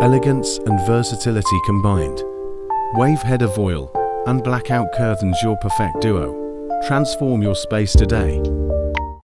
Elegance and versatility combined. Wave header voile and blackout curtains, your perfect duo. Transform your space today.